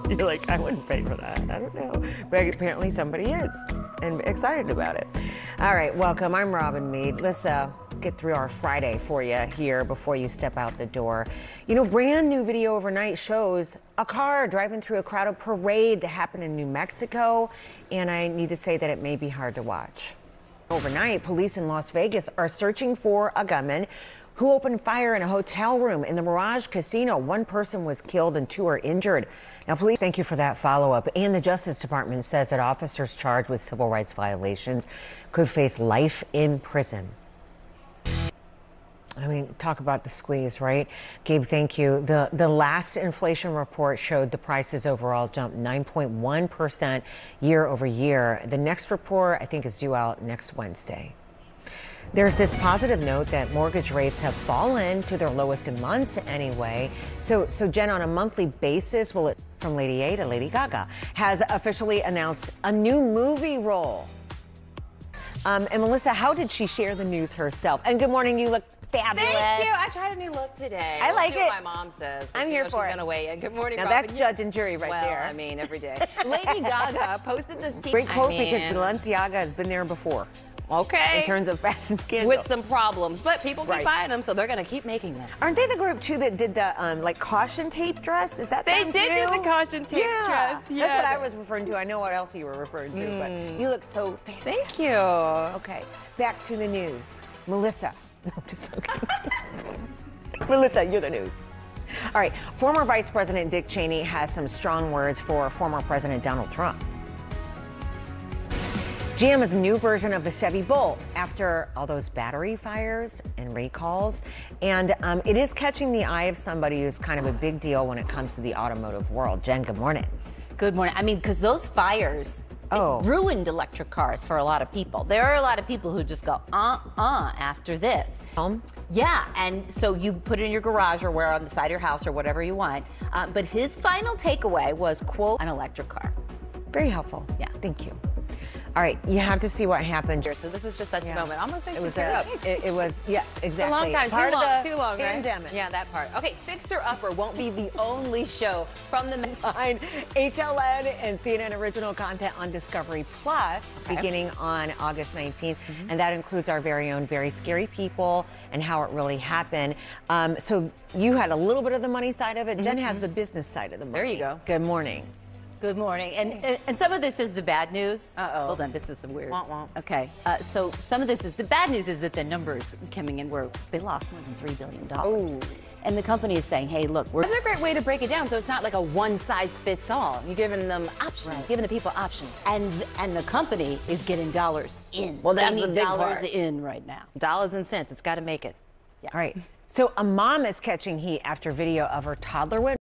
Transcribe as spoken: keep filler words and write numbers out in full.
You're like, I wouldn't pay for that. I don't know. But apparently somebody is and excited about it. All right, welcome. I'm Robin Meade. Let's uh, get through our Friday for you here before you step out the door. You know, brand new video overnight shows a car driving through a crowded parade that happened in New Mexico. And I need to say that it may be hard to watch. Overnight, police in Las Vegas are searching for a gunman who opened fire in a hotel room in the Mirage Casino. One person was killed and two are injured. Now, police, thank you for that follow-up. And the Justice Department says that officers charged with civil rights violations could face life in prison. I mean, talk about the squeeze, right? Gabe, thank you. The, the last inflation report showed the prices overall jumped nine point one percent year over year. The next report, I think, is due out next Wednesday. There's this positive note that mortgage rates have fallen to their lowest in months anyway. So, so Jen, on a monthly basis, will it, from Lady A to Lady Gaga, has officially announced a new movie role. Um, and Melissa, how did she share the news herself? And good morning, you look fabulous. Thank you. I tried a new look today. I like Let's see it. What my mom says. I'm here for she's it. Gonna weigh in. Good morning, Now Robin. that's judge and jury right well, there. I mean, every day. Lady Gaga posted this t- Great quote I mean, because Balenciaga has been there before. Okay. In terms of fashion scandal. With some problems, but people keep Right. buying them, so they're gonna keep making them. Aren't they the group too that did the um, like caution tape dress? Is that They them did too? do the caution tape yeah. dress. Yeah. That's what I was referring to. I know what else you were referring to, Mm. but you look so fantastic. Thank you. Okay, back to the news. Melissa. No, I'm just joking. Melissa, you're the news. All right, former Vice President Dick Cheney has some strong words for former President Donald Trump. G M is a new version of the Chevy Bolt after all those battery fires and recalls. And um, it is catching the eye of somebody who's kind of a big deal when it comes to the automotive world. Jen, good morning. Good morning. I mean, because those fires Oh. it ruined electric cars for a lot of people. There are a lot of people who just go, uh-uh, after this. Home? Yeah, and so you put it in your garage or where on the side of your house or whatever you want. Uh, but his final takeaway was, quote, an electric car. Very helpful. Yeah. Thank you. All right, you have to see what happened. So this is just such Yeah. a moment. Almost makes It me was, tear a, up. it, it was, yes, exactly. It's a long time, Part too of long, the too long, right? pandemic. Yeah, that part. Okay, Fixer Upper won't be the only show from the Find H L N and C N N original content on Discovery Plus Okay. beginning on August nineteenth. Mm-hmm. And that includes our very own Very Scary People and how it really happened. Um, so you had a little bit of the money side of it. Jen has the business side of the money. There you go. Good morning. Good morning. And, and and some of this is the bad news. Uh-oh. Hold on, this is some weird. Womp womp. Okay, uh, so some of this is, the bad news is that the numbers coming in were, they lost more than three billion dollars. Ooh. And the company is saying, hey, look, we're... That's a great way to break it down, so it's not like a one-size-fits-all. You're giving them options, Right. giving the people options. And and the company is getting dollars in. Well, that's They the need big dollars part. in right now. Dollars and cents, it's got to make it. All right. So a mom is catching heat after video of her toddler went